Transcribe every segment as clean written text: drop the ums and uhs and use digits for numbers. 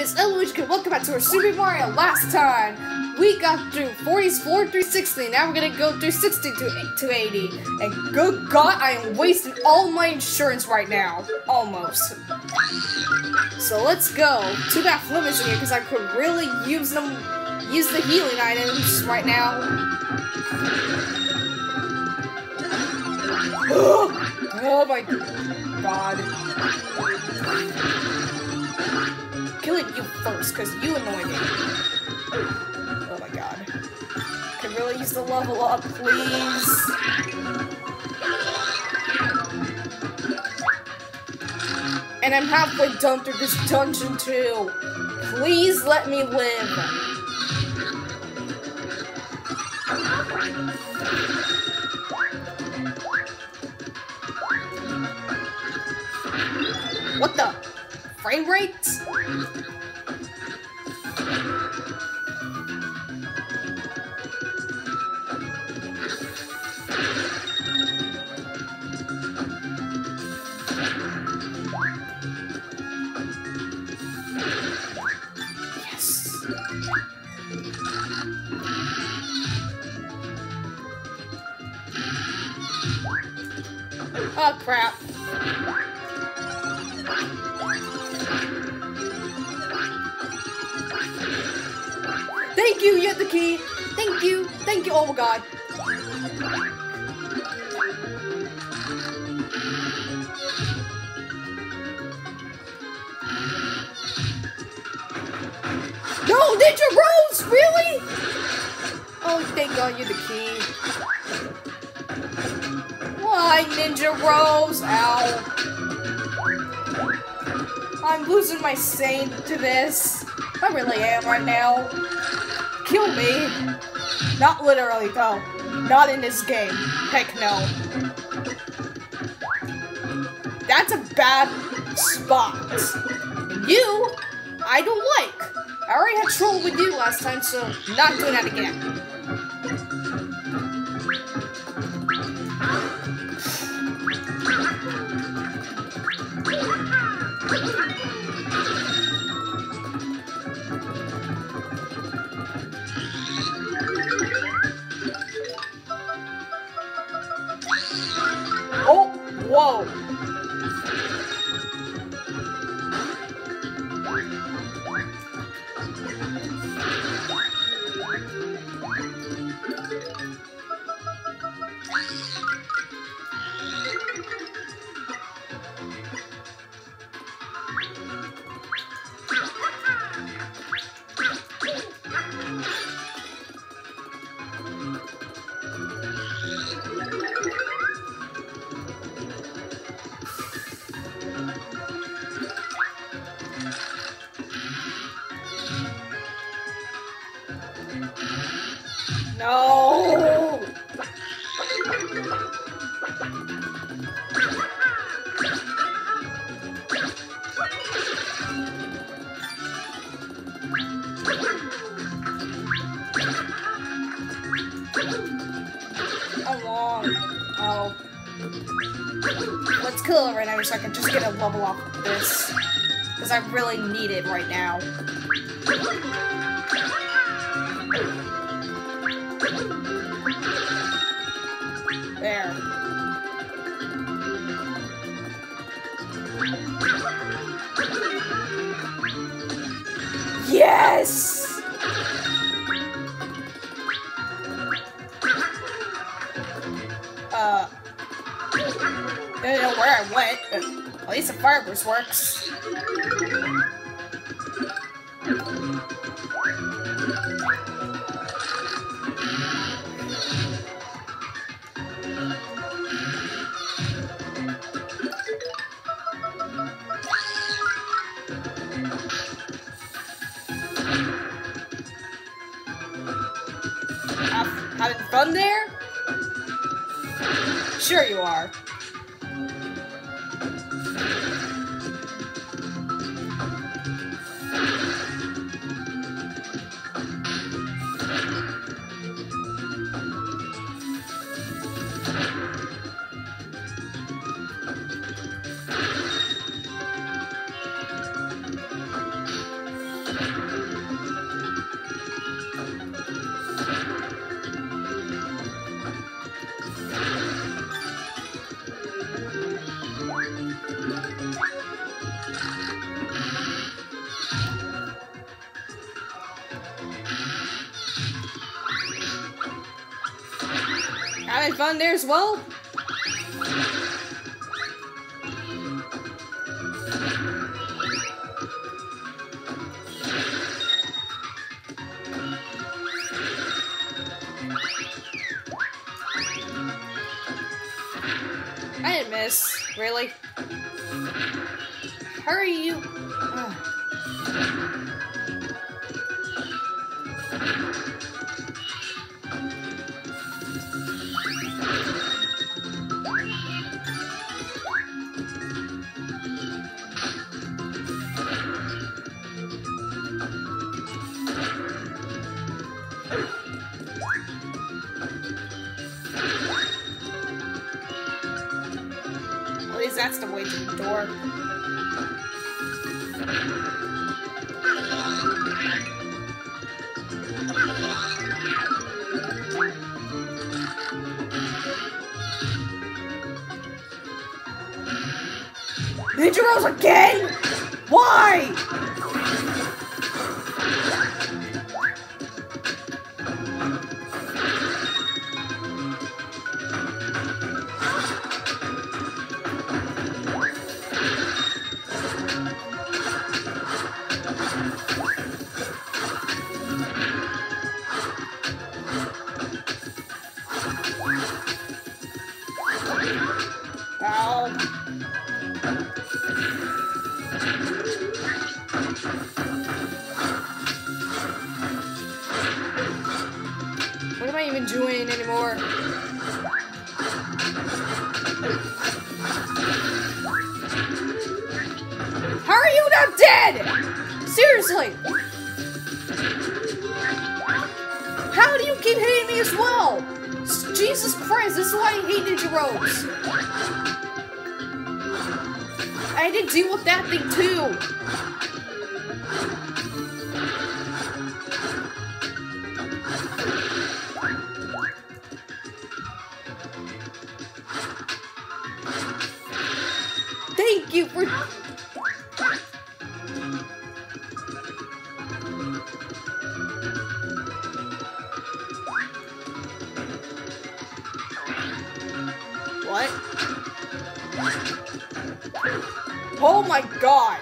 is Eluishka. Welcome back to our Super Mario. Last time, we got through 44 through 60. Now we're gonna go through 60 to 80. And good God, I am wasting all my insurance right now. Almost. So let's go. Too bad Flim isn't here because I could really use the healing items right now. Oh my God. Killing you first, because you annoy me. Oh my God. Can really use the level up, please. And I'm halfway done through this dungeon too. Please let me live. What the? Frame rates? Yes. Oh crap. Thank you, you had the key. Thank you. Thank you. Oh my God. No, Ninja Rose, really? Oh, thank God you're the key. Why, Ninja Rose? Ow. I'm losing my sane to this. I really am right now. Kill me. Not literally, though. Not in this game. Heck no. That's a bad spot. And you, I don't like. I already had trouble with you last time, so not doing that again. Oh, whoa. No! How long? Oh. Let's kill it right now so I can just get a level off of this. Because I really need it right now. There. Yes! I don't know where I went, but at least the fireburst works. Having fun there? Sure you are. Having fun there as well? I didn't miss. Really? Hurry, you. At least that's the way to the door. Ninja Rose again? Why? What am I even doing anymore? How are you not dead? Seriously! How do you keep hitting me as well? Jesus Christ, this is why I hate Ninja Rose. I had to deal with that thing too. Thank you for... What? Oh my god!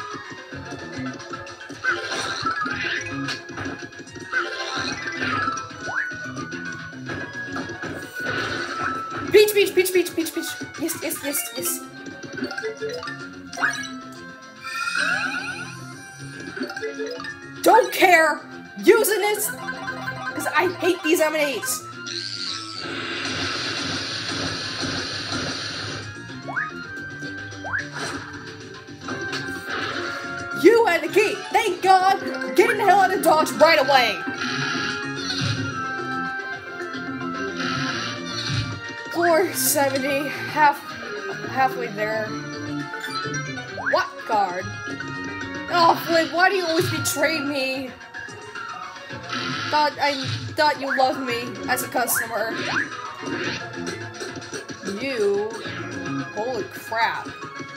Peach, peach, peach, peach, peach, peach. Yes, yes, yes, yes. Don't care! Using this! Because I hate these M&As. You had the key! Thank God! Getting the hell out of Dodge right away! Floor 70, halfway there. What card? Oh, Flip, why do you always betray me? I thought you loved me as a customer. You... Holy crap.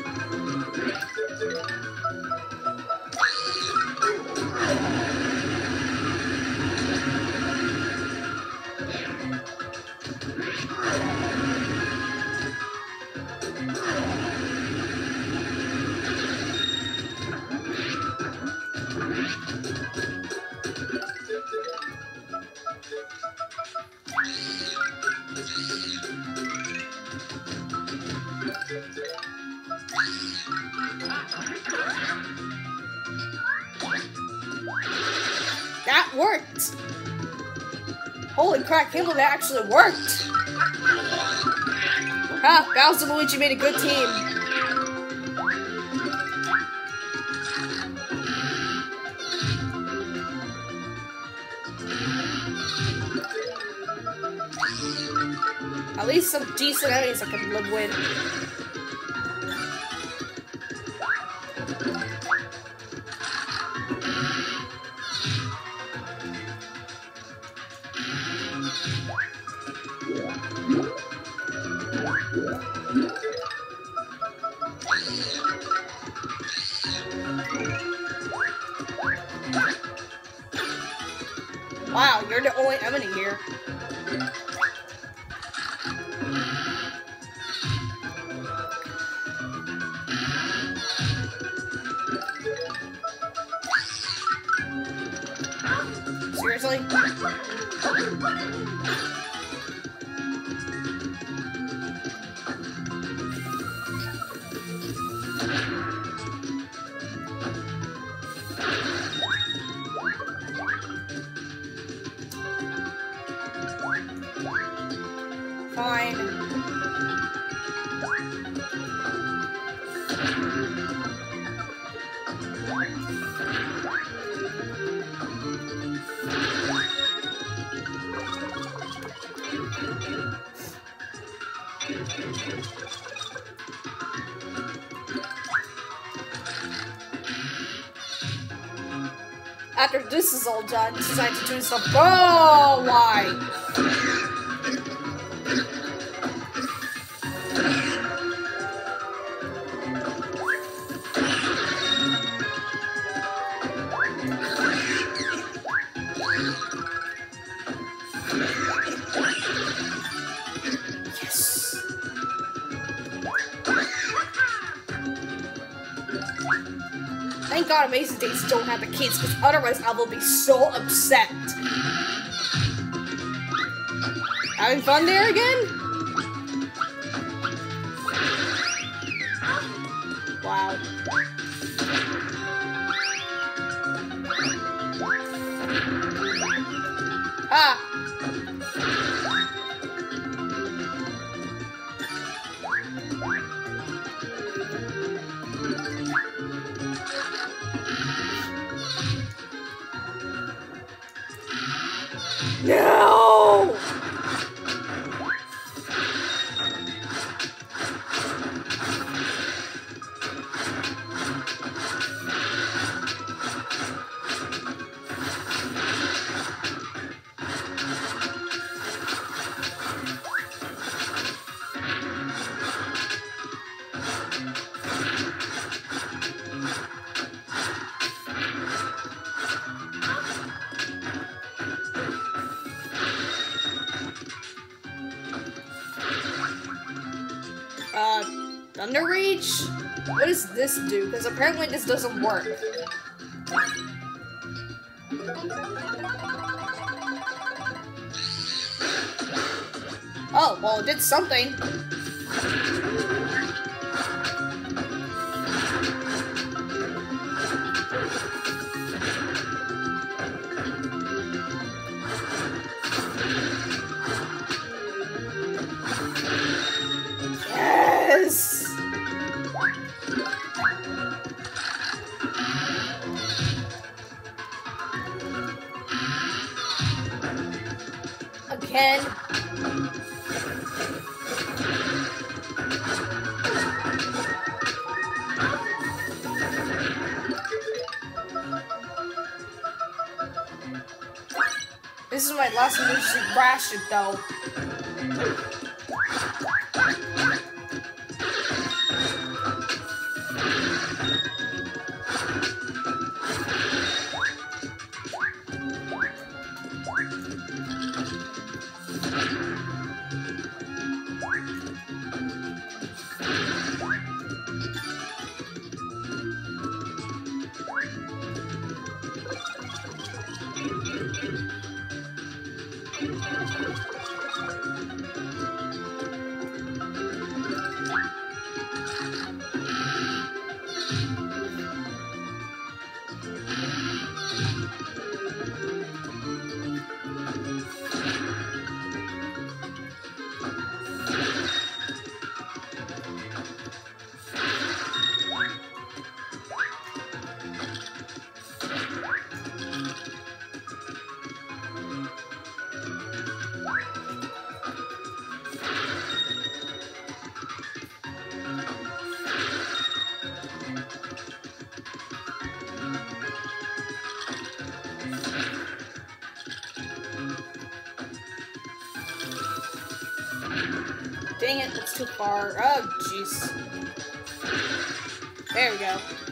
That worked! Holy crap, can't believe that actually worked! Ha! Bowser and Luigi made a good team. At least some decent enemies I can live with. Wow, you're the only enemy here. actually. Fine. After this is all done, decide to do some. Oh, why? Yes. Thank God Amazing Days don't have the kids, because otherwise I will be so upset. Having fun there again? Wow. Ah! No! Thunder Rage? What does this do? Because apparently this doesn't work. Oh, well, it did something. Yes! Again. This is my last emergency ration, though. Dang it, that's too far. Oh, jeez. There we go.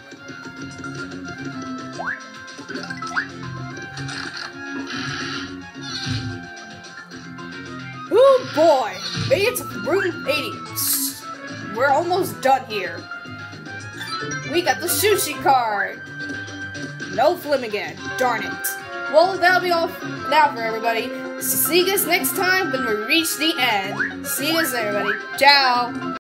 Oh boy! Made it to room 80. We're almost done here. We got the sushi card. No Flim again. Darn it. well, that'll be all now for everybody. So see you guys next time when we reach the end. See you guys, everybody. Ciao.